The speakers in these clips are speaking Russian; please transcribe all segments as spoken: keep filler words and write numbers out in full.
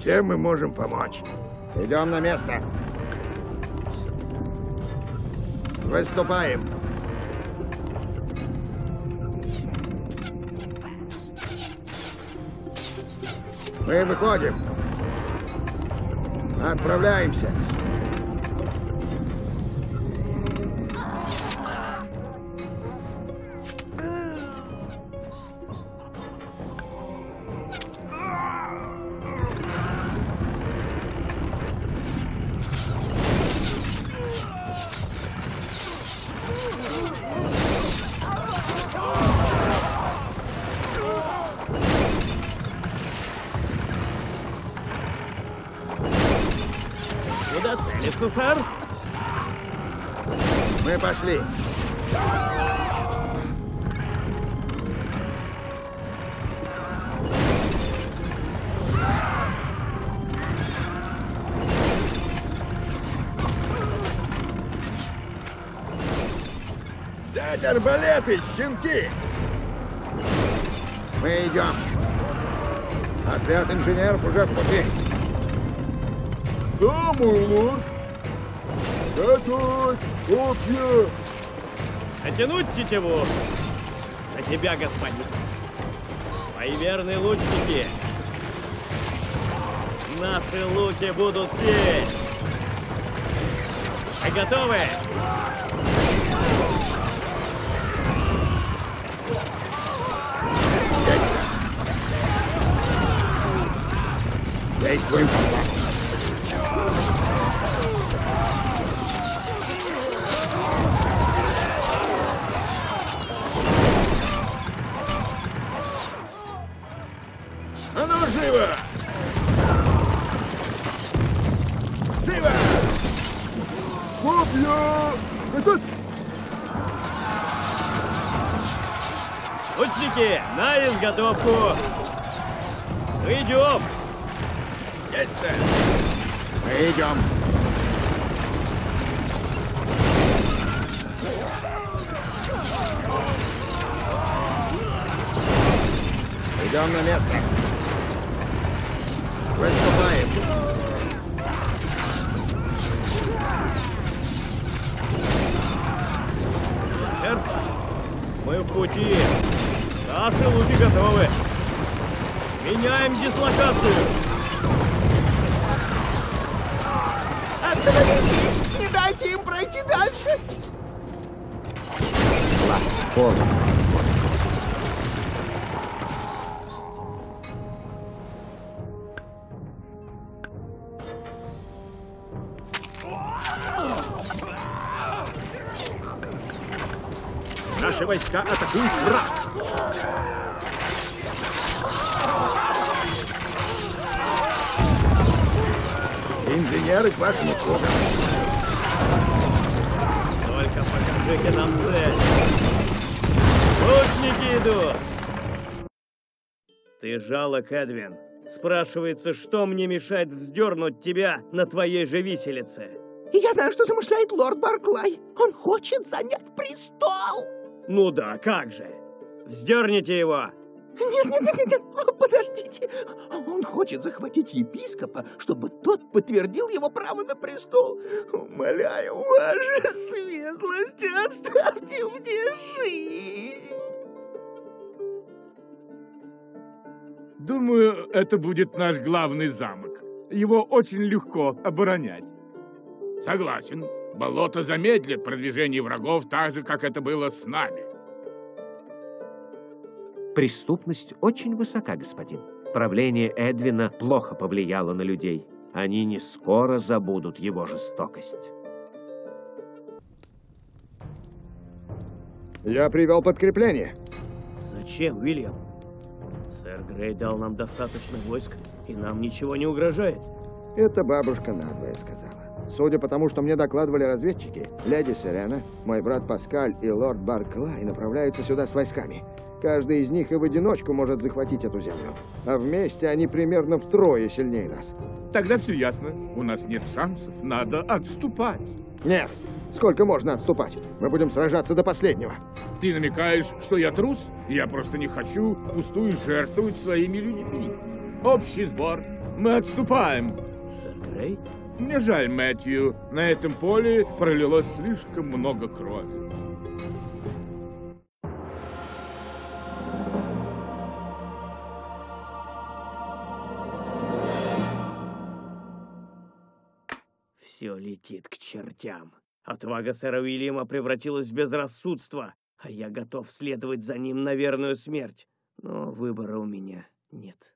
Чем мы можем помочь? Идем на место. Выступаем. Мы выходим. Отправляемся. Куда целится, сэр? Мы пошли. Взять арбалеты, щенки! Мы идем. Отряд инженеров уже в пути. Да, мой лорд. Готовь копья. Натянуть тетиву. За тебя, господин. Мои верные лучники. Наши луки будут петь. Вы готовы? Действуем по плану. А ну, живо! Живо! Копья! Готовь! Лучники, на изготовку! Идем! Есть, сэр! Мы идем. Идем на место. Выступаем. Сэр, мы в пути. Наши луки готовы. Меняем дислокацию. Остановите! Не дайте им пройти дальше! Полно. Наши войска атакуют враг! Инженеры к вашим услугам. Только покажите нам цель. Лучники идут. Ты жалок, Эдвин. Спрашивается, что мне мешает вздернуть тебя на твоей же виселице? Я знаю, что замышляет лорд Барклай. Он хочет занять престол. Ну да, как же. Вздерните его. Нет, нет, нет, нет, нет, подождите. Он хочет захватить епископа, чтобы тот подтвердил его право на престол. Умоляю, ваша светлость, оставьте мне жизнь. Думаю, это будет наш главный замок. Его очень легко оборонять. Согласен. Болото замедлит продвижение врагов так же, как это было с нами. Преступность очень высока, господин. Правление Эдвина плохо повлияло на людей. Они не скоро забудут его жестокость. Я привел подкрепление. Зачем, Уильям? Сэр Грей дал нам достаточно войск, и нам ничего не угрожает. Это бабушка надвое сказала. Судя по тому, что мне докладывали разведчики, леди Сирена, мой брат Паскаль и лорд Барклай направляются сюда с войсками. Каждый из них и в одиночку может захватить эту землю. А вместе они примерно втрое сильнее нас. Тогда все ясно. У нас нет шансов. Надо отступать. Нет. Сколько можно отступать? Мы будем сражаться до последнего. Ты намекаешь, что я трус? Я просто не хочу пустую жертвовать своими людьми. Общий сбор. Мы отступаем. Сэр Грей? Мне жаль, Мэтью. На этом поле пролилось слишком много крови. Все летит к чертям. Отвага сэра Уильяма превратилась в безрассудство, а я готов следовать за ним на верную смерть. Но выбора у меня нет.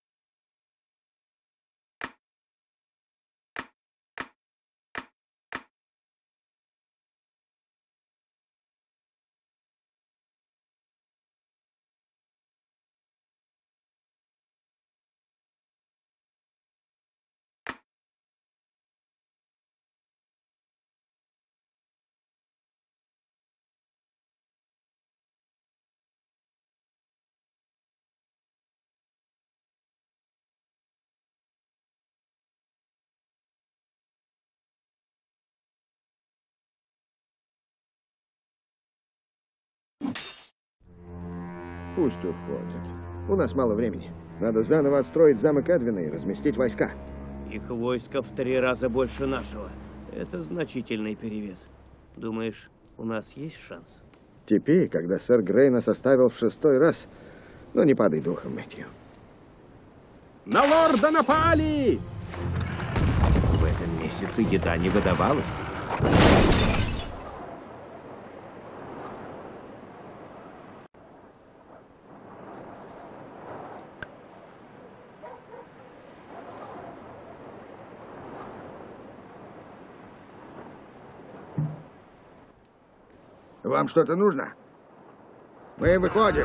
Пусть уходят. У нас мало времени. Надо заново отстроить замок Эдвина и разместить войска. Их войско в три раза больше нашего. Это значительный перевес. Думаешь, у нас есть шанс? Теперь, когда сэр Грей нас оставил в шестой раз, но не падай духом, Мэтью. На лорда напали! В этом месяце еда не выдавалась. Вам что-то нужно? Мы выходим.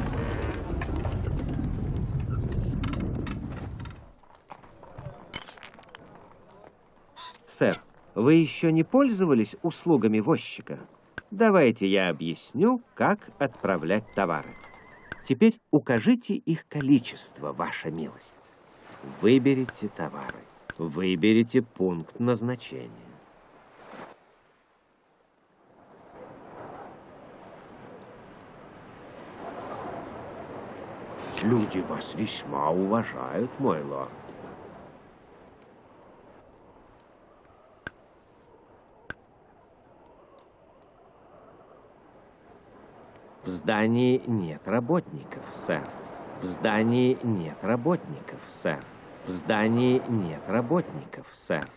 Сэр, вы еще не пользовались услугами возчика? Давайте я объясню, как отправлять товары. Теперь укажите их количество, ваша милость. Выберите товары. Выберите пункт назначения. Люди вас весьма уважают, мой лорд. В здании нет работников, сэр. В здании нет работников, сэр. В здании нет работников, сэр.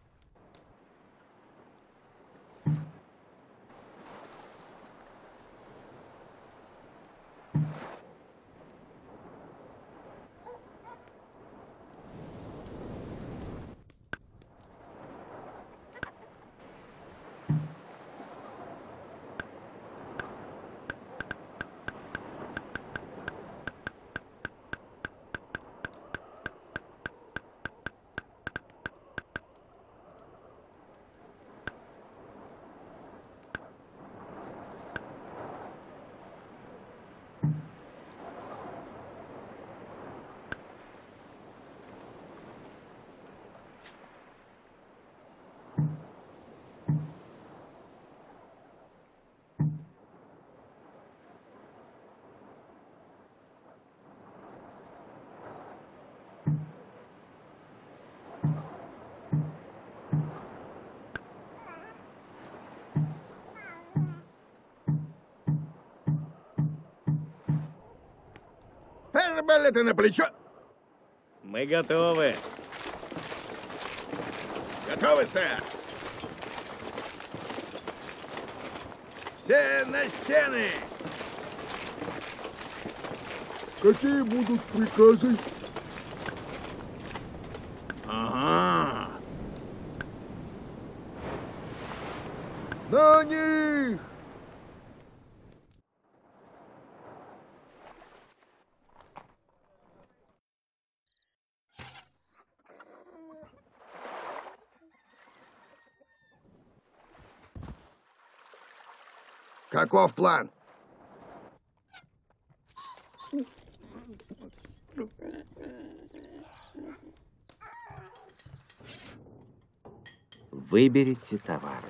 Арбалеты на плечо! Мы готовы. Готовы, сэр? Все на стены! Какие будут приказы? Ага! На них! Каков план? Выберите товары.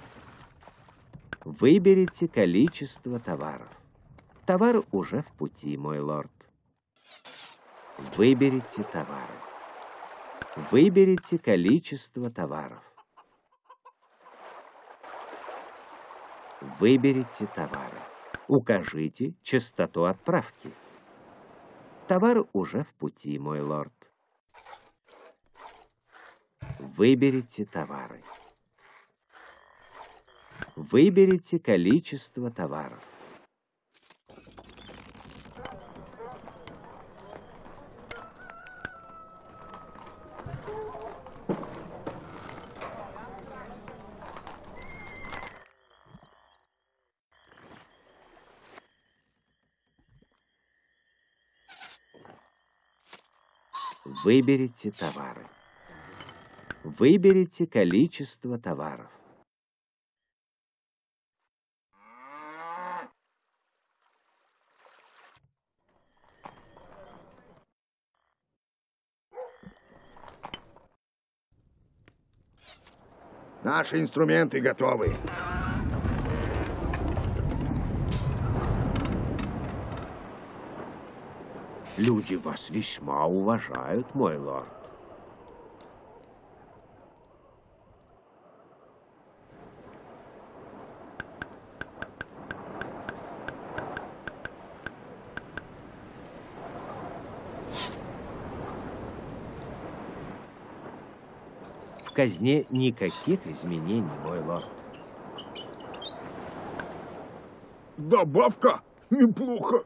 Выберите количество товаров. Товар уже в пути, мой лорд. Выберите товары. Выберите количество товаров. Выберите товары. Укажите частоту отправки. Товар уже в пути, мой лорд. Выберите товары. Выберите количество товаров. Выберите товары. Выберите количество товаров. Наши инструменты готовы. Люди вас весьма уважают, мой лорд. В казне никаких изменений, мой лорд. Добавка? Неплохо.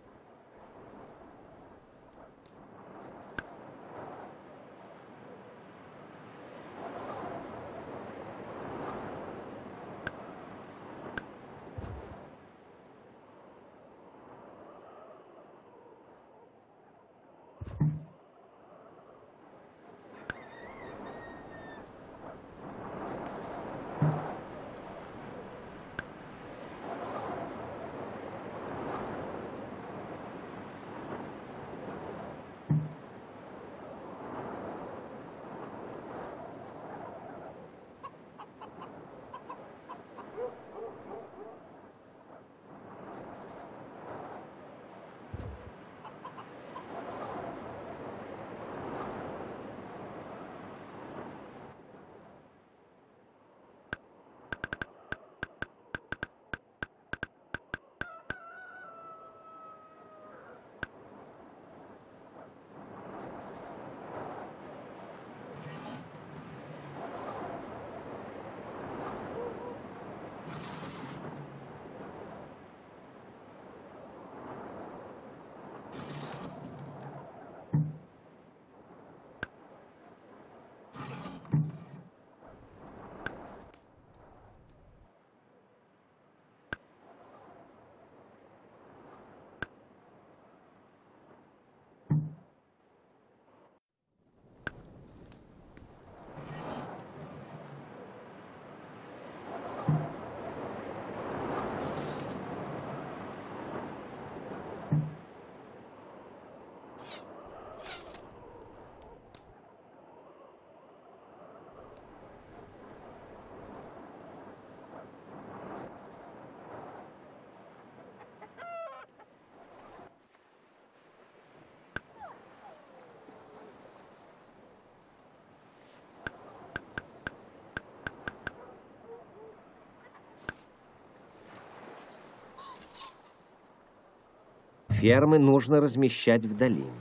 Фермы нужно размещать в долине.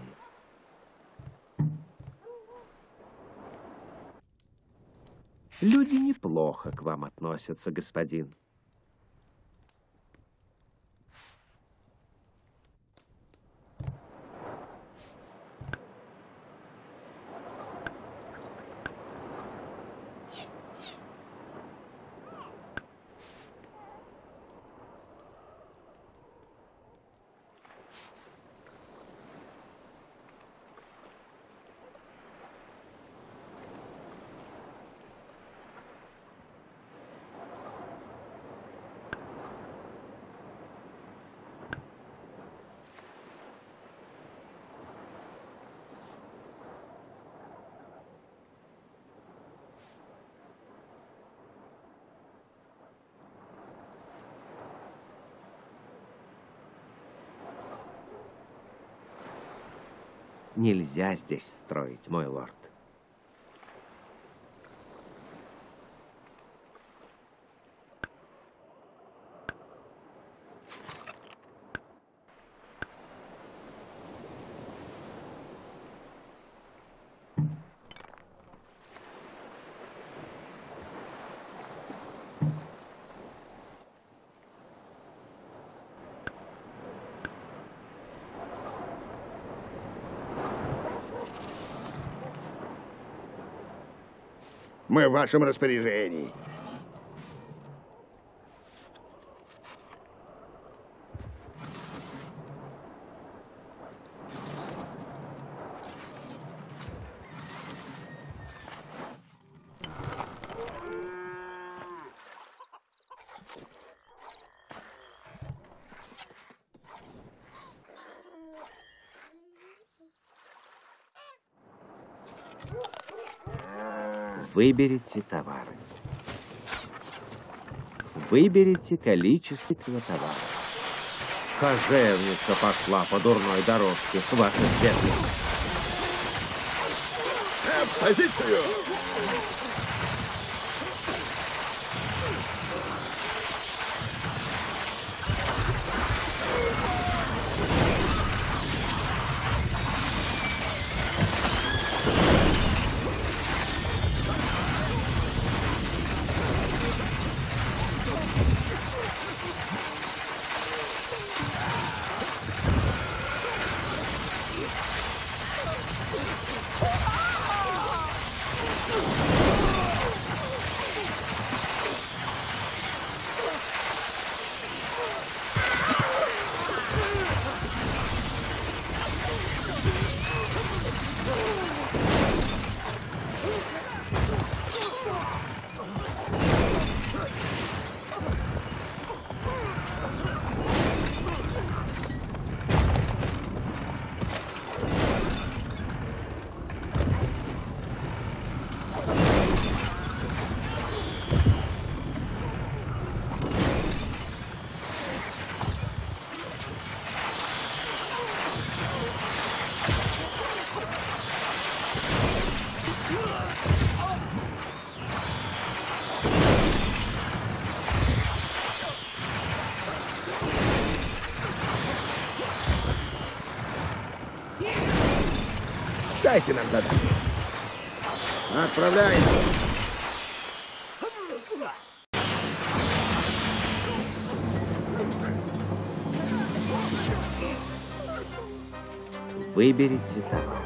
Люди неплохо к вам относятся, господин. Нельзя здесь строить, мой лорд. Мы в вашем распоряжении. Выберите товары. Выберите количество товаров. Кожевница пошла по дурной дорожке, ваша светлость. Э, позицию! Дайте нам задание. Отправляемся. Выберите товар.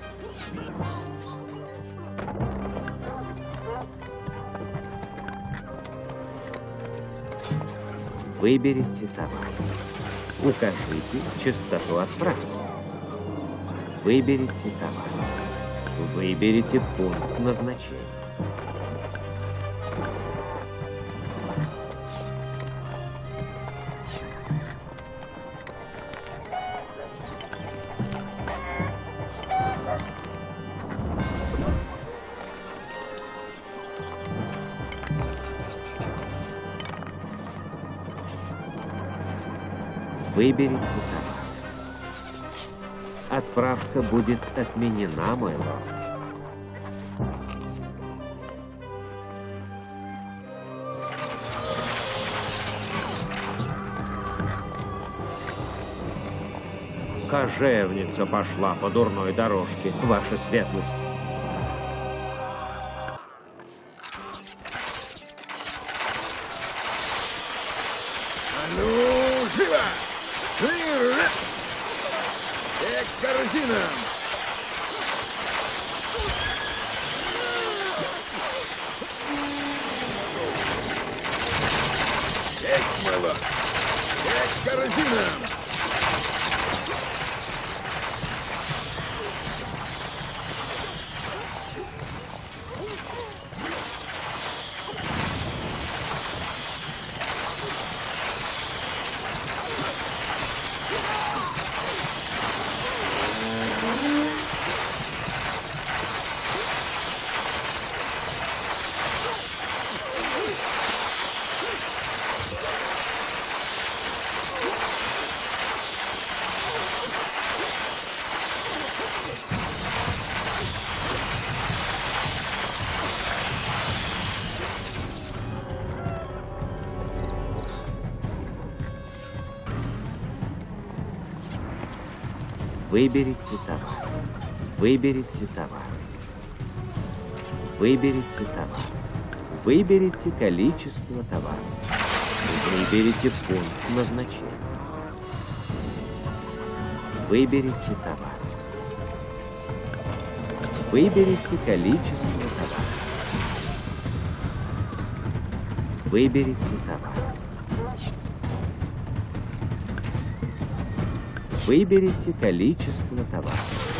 Выберите товар. Укажите частоту отправки. Выберите товар. Выберите пункт назначения. Выберите товар. Отправка будет отменена, мой лорд. Кожевница пошла по дурной дорожке, ваша светлость. А ну, живо! К корзинам! Есть, мой лорд! К корзинам! Выберите товар. Выберите товар. Выберите товар. Выберите количество товара. Выберите пункт назначения. Выберите товар. Выберите количество товара. Выберите товар. Выберите количество товара.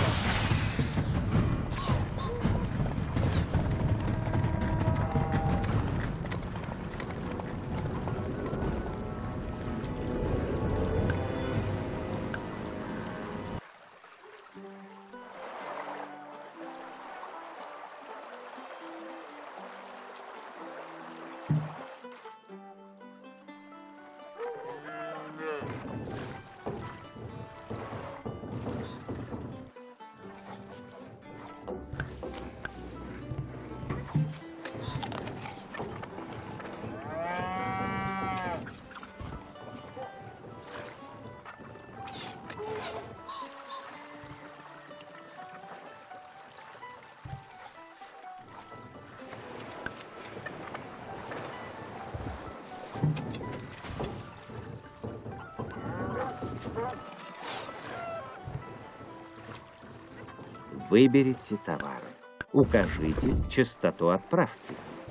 Выберите товары. Укажите частоту отправки.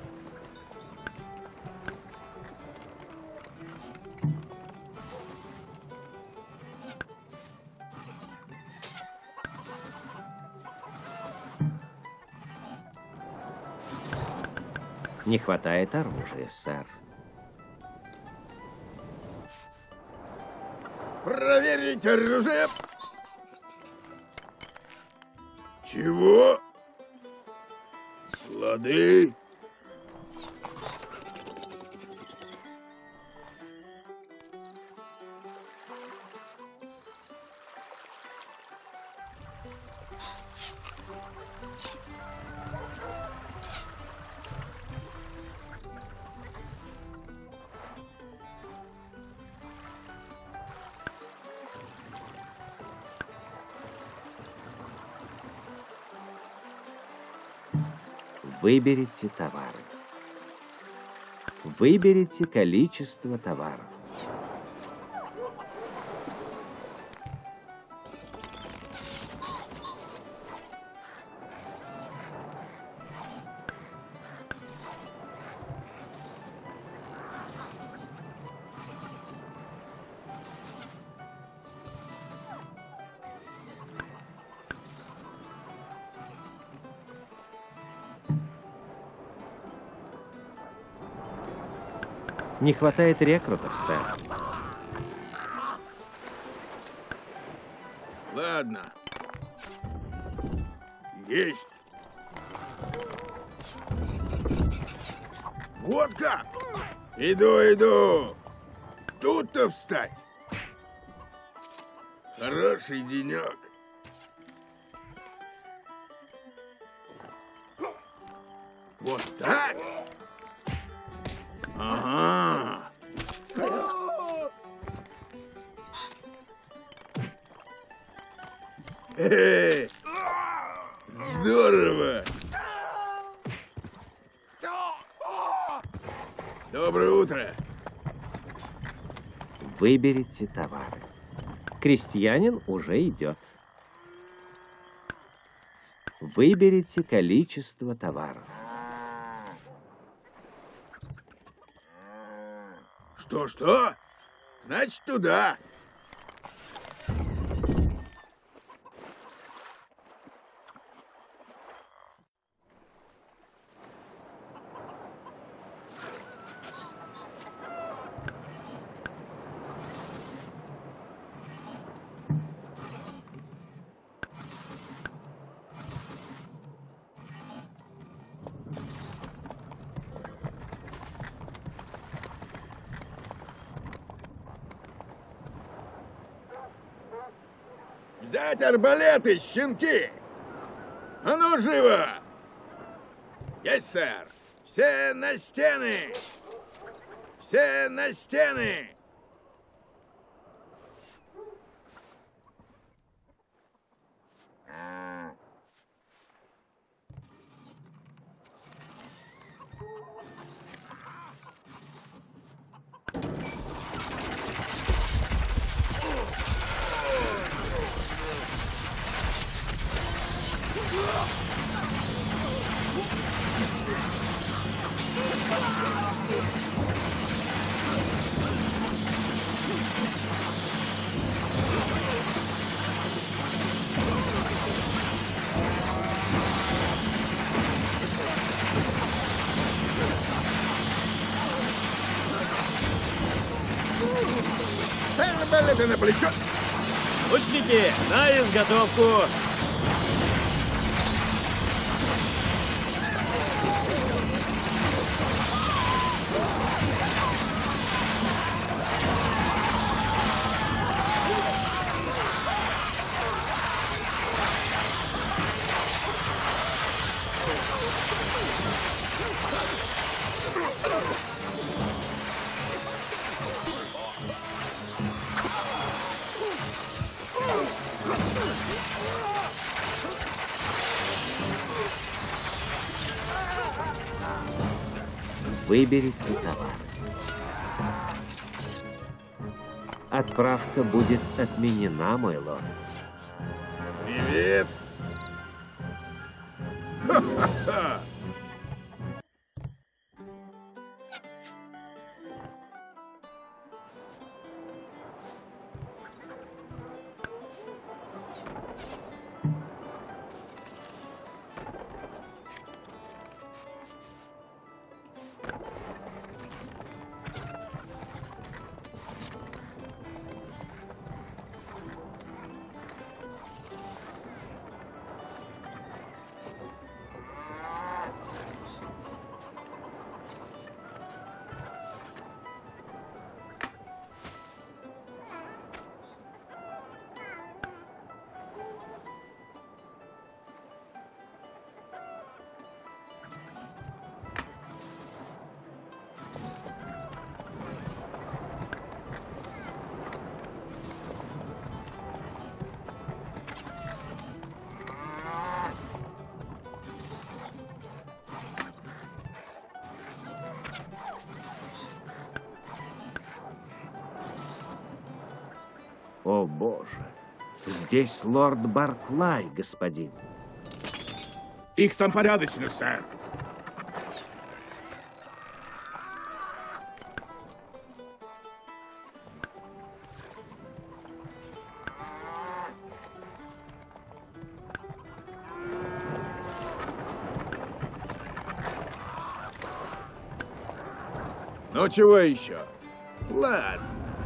Не хватает оружия, сэр. Проверить оружие. Чего? Лады. Выберите товары. Выберите количество товаров. Не хватает рекрутов, сэр. Ладно. Есть. Вот как. Иду, иду. Тут-то встать. Хороший денек. Вот так? Ага. Э-э-э. Здорово. Доброе утро. Выберите товары. Крестьянин уже идет. Выберите количество товаров. Что-что? Значит, туда. Взять арбалеты, щенки! А ну, живо! Есть, сэр! Все на стены! Все на стены! ты на плечо. Лучники, на изготовку! Выберите товар. Отправка будет отменена, мой лорд. Привет. Ха-ха-ха. О, Боже! Здесь лорд Барклай, господин. Их там порядочно, сэр. Ну чего еще? Ладно.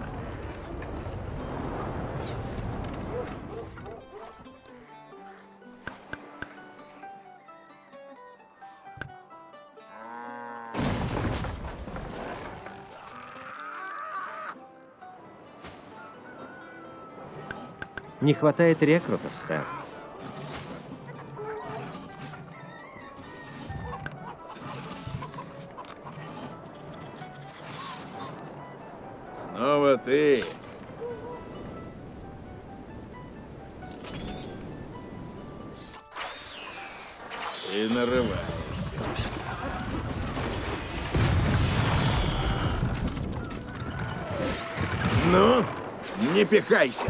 Не хватает рекрутов, сэр. Снова ты. Ты нарываешься. Ну, не пихайся.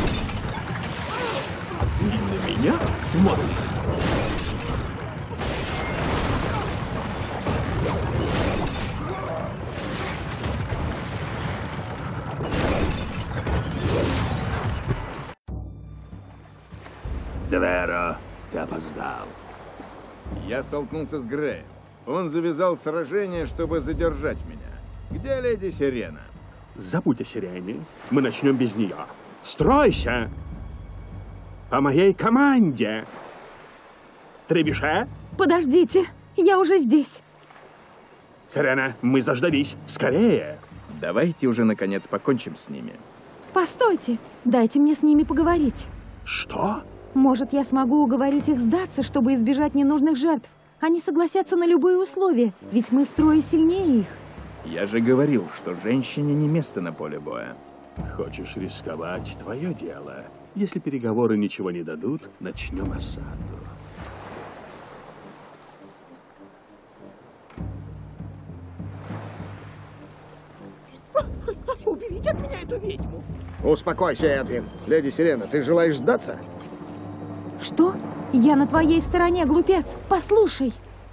На меня смотрит. Деверо, ты опоздал. Я столкнулся с Греем. Он завязал сражение, чтобы задержать меня. Где леди Сирена? Забудь о сирене. Мы начнем без нее. Стройся! По моей команде! Требише? Подождите, я уже здесь. Сирена, мы заждались. Скорее! Давайте уже, наконец, покончим с ними. Постойте, дайте мне с ними поговорить. Что? Может, я смогу уговорить их сдаться, чтобы избежать ненужных жертв. Они согласятся на любые условия, ведь мы втрое сильнее их. Я же говорил, что женщине не место на поле боя. Хочешь рисковать? Твое дело. Если переговоры ничего не дадут, начнем осаду. Уберите от меня эту ведьму! Успокойся, Эдвин. Леди Сирена, ты желаешь сдаться? Что? Я на твоей стороне, глупец. Послушай.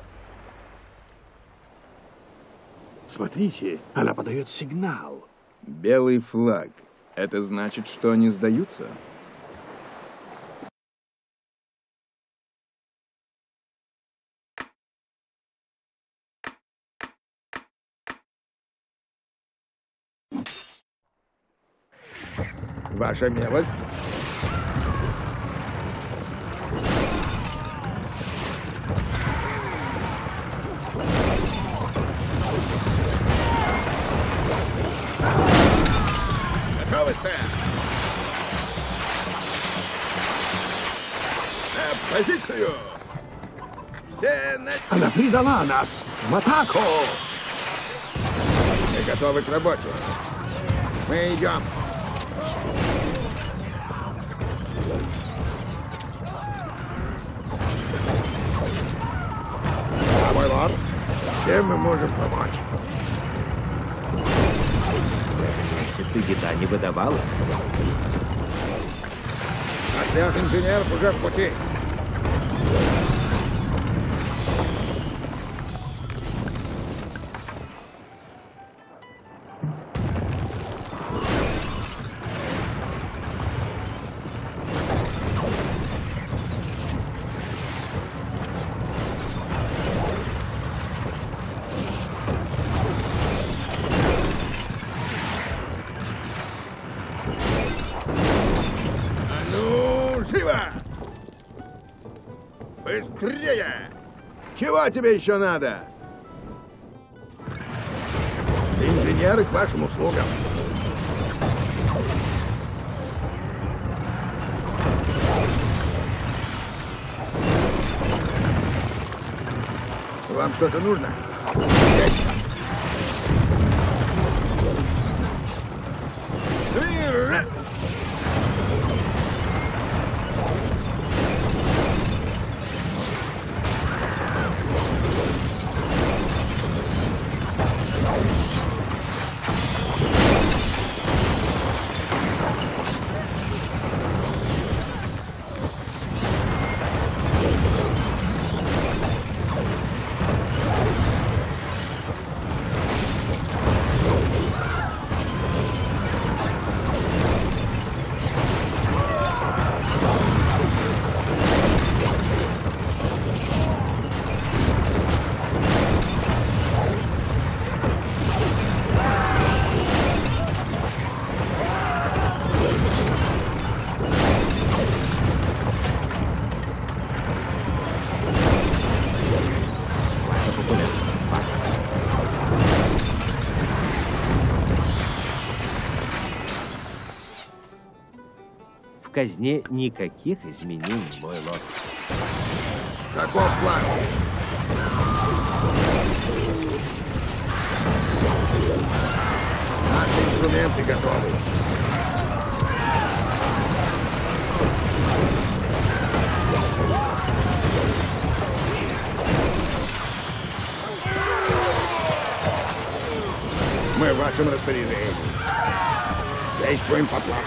Смотрите, она подает сигнал. Белый флаг. Это значит, что они сдаются? Ваша милость. Готовы, сэр? На позицию! Все на... Она предала нас! В атаку! Мы готовы к работе. Мы идем. Да, мой лорд. Чем мы можем помочь? Месяцы еда не выдавалась. Отряд инженеров уже в пути. Быстрее! Чего тебе еще надо? Инженеры к вашим услугам. Вам что-то нужно? Есть. В казне никаких изменений, мой лорд. Каков план? Наши инструменты готовы. Мы в вашем распоряжении. Действуем по плану.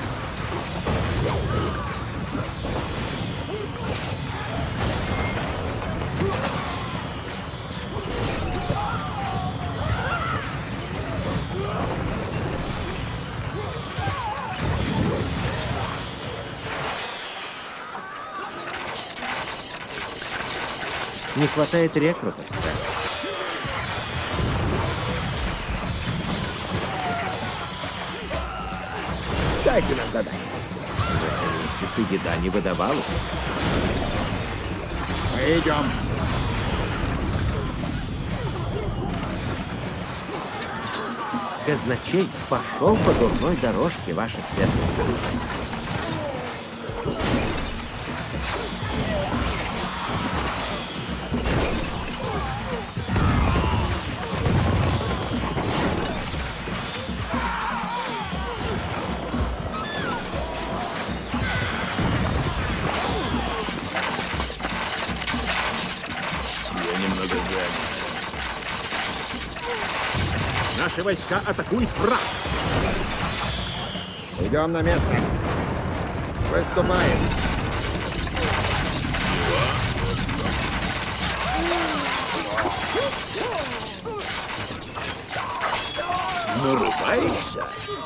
Не хватает рекрутов, сэр. Дайте нам задание. Месяцы еда не выдавалась. Мы идем. Казначей пошел по дурной дорожке, ваша светлость. Наши войска атакуют враг. Идем на место. Выступаем. Нарываешься?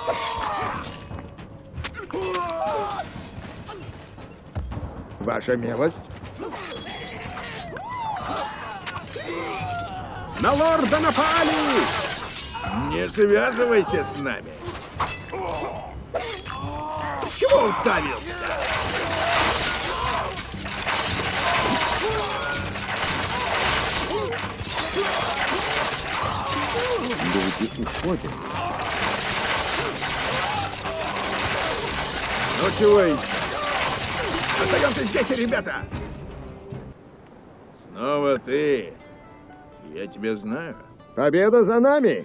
Ваша милость. На лорда напали! Не связывайся с нами. уставился? Люди уходят. Ну чего еще? Остаемся здесь, ребята! Снова ты. Я тебя знаю. Победа за нами!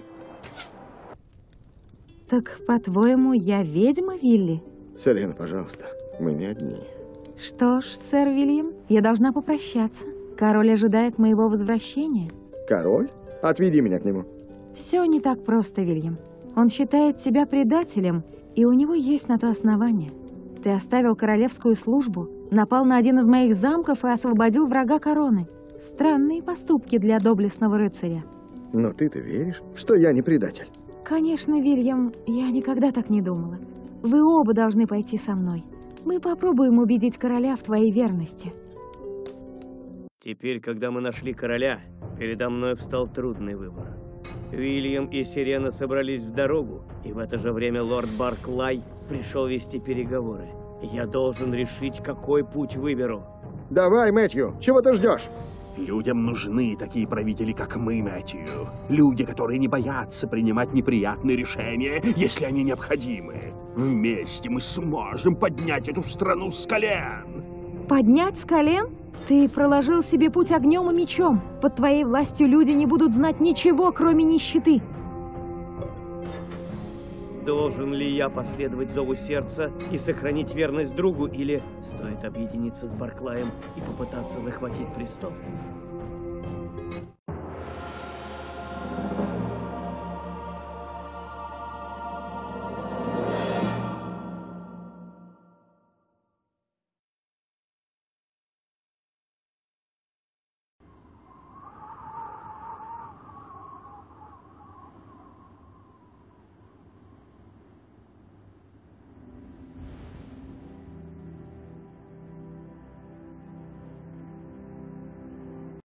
Так, по-твоему, я ведьма, Вилли? Селена, пожалуйста, мы не одни. Что ж, сэр Вильям, я должна попрощаться. Король ожидает моего возвращения. Король? Отведи меня к нему. Все не так просто, Вильям. Он считает тебя предателем, и у него есть на то основание. Ты оставил королевскую службу, напал на один из моих замков и освободил врага короны. Странные поступки для доблестного рыцаря. Но ты-то веришь, что я не предатель? Конечно, Вильям, я никогда так не думала. Вы оба должны пойти со мной. Мы попробуем убедить короля в твоей верности. Теперь, когда мы нашли короля, передо мной встал трудный выбор. Уильям и Сирена собрались в дорогу, и в это же время лорд Барклай пришел вести переговоры. Я должен решить, какой путь выберу. Давай, Мэтью, чего ты ждешь? Людям нужны такие правители, как мы, Мэтью. Люди, которые не боятся принимать неприятные решения, если они необходимы. Вместе мы сможем поднять эту страну с колен. Поднять с колен? Ты проложил себе путь огнем и мечом. Под твоей властью люди не будут знать ничего, кроме нищеты. Должен ли я последовать зову сердца и сохранить верность другу, или стоит объединиться с Барклаем и попытаться захватить престол?